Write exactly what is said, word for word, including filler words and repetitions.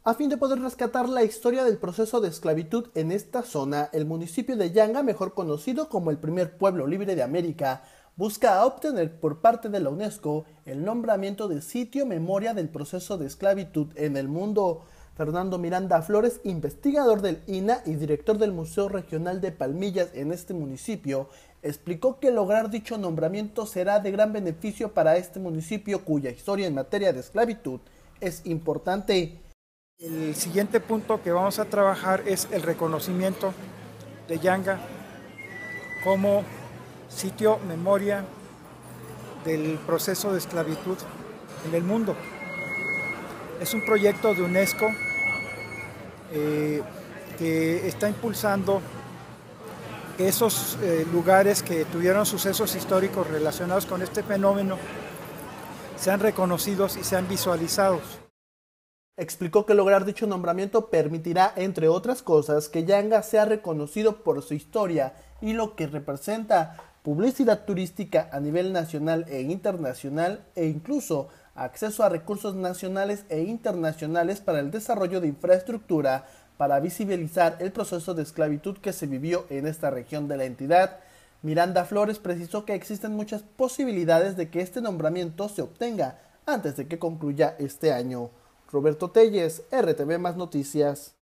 A fin de poder rescatar la historia del proceso de esclavitud en esta zona, el municipio de Yanga, mejor conocido como el primer pueblo libre de América, busca obtener por parte de la UNESCO el nombramiento de sitio memoria del proceso de esclavitud en el mundo. Fernando Miranda Flores, investigador del I N A y director del Museo Regional de Palmillas en este municipio, explicó que lograr dicho nombramiento será de gran beneficio para este municipio cuya historia en materia de esclavitud es importante. El siguiente punto que vamos a trabajar es el reconocimiento de Yanga como sitio memoria del proceso de esclavitud en el mundo. Es un proyecto de UNESCO eh, que está impulsando que esos eh, lugares que tuvieron sucesos históricos relacionados con este fenómeno sean reconocidos y sean visualizados. Explicó que lograr dicho nombramiento permitirá, entre otras cosas, que Yanga sea reconocido por su historia y lo que representa, publicidad turística a nivel nacional e internacional e incluso acceso a recursos nacionales e internacionales para el desarrollo de infraestructura para visibilizar el proceso de esclavitud que se vivió en esta región de la entidad. Miranda Flores precisó que existen muchas posibilidades de que este nombramiento se obtenga antes de que concluya este año. Roberto Telles, R T V Más Noticias.